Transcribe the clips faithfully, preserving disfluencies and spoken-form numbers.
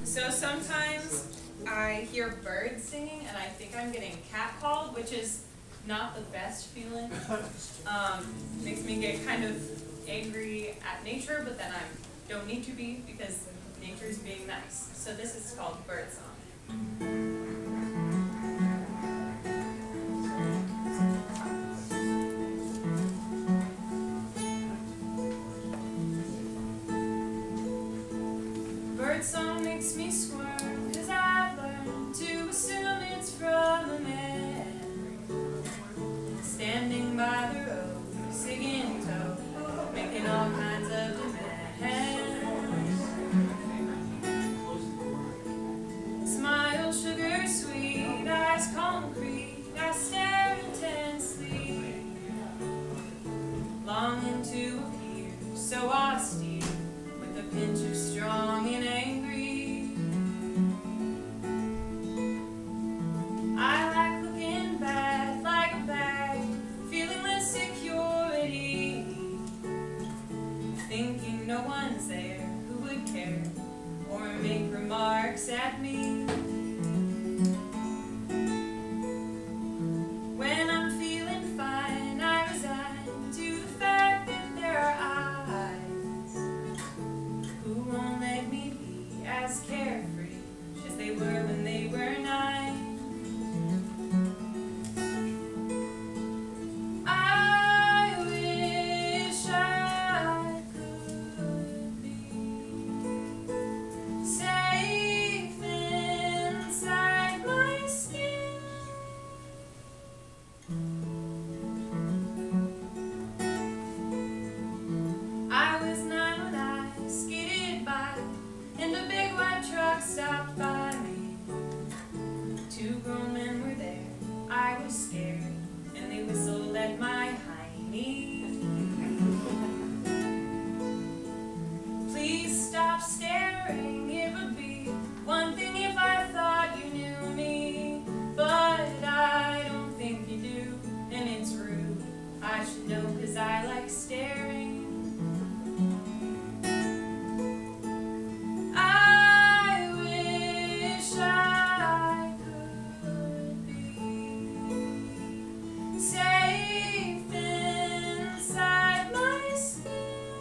So sometimes I hear birds singing and I think I'm getting catcalled, which is not the best feeling. Um, makes me get kind of angry at nature, but then I don't need to be because nature's being nice. So this is called Birdsong. Birdsong makes me squirm, cause I've learned to assume it's from a man standing by the road, singing in tow, making all kinds of demands. Smile, sugar sweet, eyes concrete, I stare intensely, longing to appear so austere, with a pinch of strong and angry. I like looking bad, like a bag, feeling less security, thinking no one's there who would care or make remarks at me. When I'm feeling fine, I resign to the fact that there are eyes who won't let me be as carefree as they were when they were nine. I wish I could be safe inside my skin. I was nine when I skated by, and a big white truck stopped by me. Two grown men were there, I was scared, and they whistled at my high knee. Please stop staring, it would be one thing if I thought you knew me, but I don't think you do, and it's rude. I should know cause I like staring. I wish I could be safe inside my skin.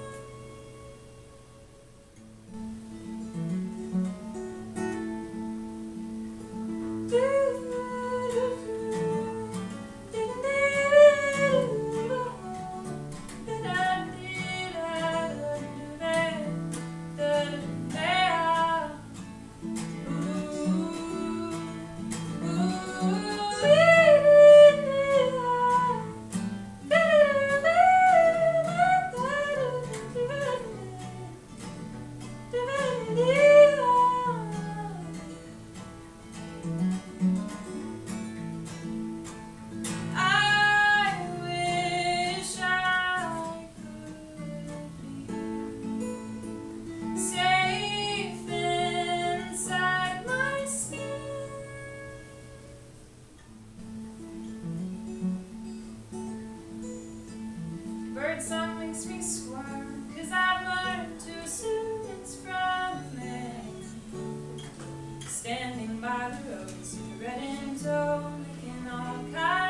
Birdsong makes me squirm, cause I've learned to assume it's from a man standing by the road, cigarette in tow, making all kinds